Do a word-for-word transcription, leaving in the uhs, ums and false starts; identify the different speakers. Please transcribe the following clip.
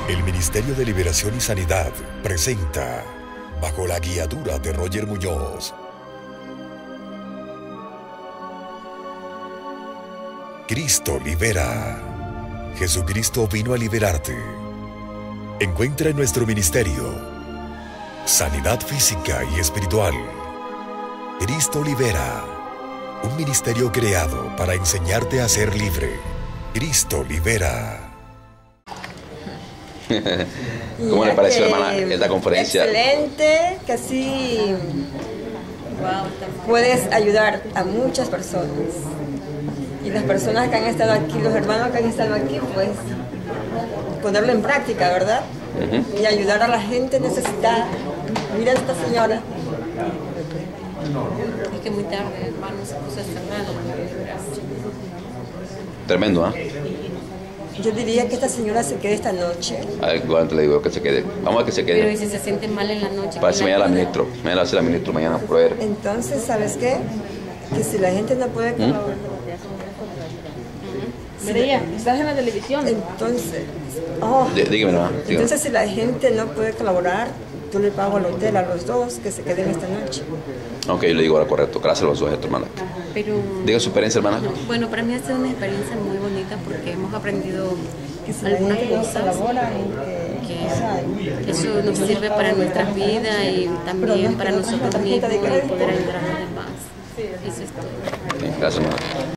Speaker 1: El Ministerio de Liberación y Sanidad presenta, bajo la guiadura de Roger Muñoz, Cristo libera. Jesucristo vino a liberarte. Encuentra en nuestro ministerio sanidad física y espiritual. Cristo libera. Un ministerio creado para enseñarte a ser libre. Cristo libera.
Speaker 2: ¿Cómo le pareció, hermana, esta conferencia?
Speaker 3: Excelente, que así puedes ayudar a muchas personas. Y las personas que han estado aquí, los hermanos que han estado aquí, pues ponerlo en práctica, ¿verdad? Uh-huh. Y ayudar a la gente necesitada. Mira a esta señora.
Speaker 4: Es que muy tarde, hermano, se puso cerrado.
Speaker 2: Tremendo, ¿ah? ¿eh?
Speaker 3: Yo diría que esta señora se quede esta noche.
Speaker 2: A ver, ¿cuánto le digo que se quede? Vamos a que se quede.
Speaker 4: Pero ¿y si se siente mal en la noche?
Speaker 2: Para si mañana la ministro. Mañana la ministro, mañana por ver.
Speaker 3: Entonces, ¿sabes qué? Que si la gente no puede colaborar.
Speaker 4: María, estás en la televisión.
Speaker 3: Entonces, oh,
Speaker 2: D dígame, ¿no? Dígame.
Speaker 3: Entonces, si la gente no puede colaborar, yo le pago al hotel a los dos que se queden esta noche.
Speaker 2: Ok, yo le digo ahora correcto. Gracias a los dos, hermana.
Speaker 4: Pero,
Speaker 2: diga su experiencia, hermana.
Speaker 4: Bueno, para mí ha sido una experiencia muy bonita porque hemos aprendido
Speaker 3: que si
Speaker 4: algunas
Speaker 3: cosas
Speaker 4: colabora, que, que eso nos sirve para nuestras vidas y también para nosotros mismos y poder ayudar a los demás. Eso es todo.
Speaker 2: Bien, gracias, hermana.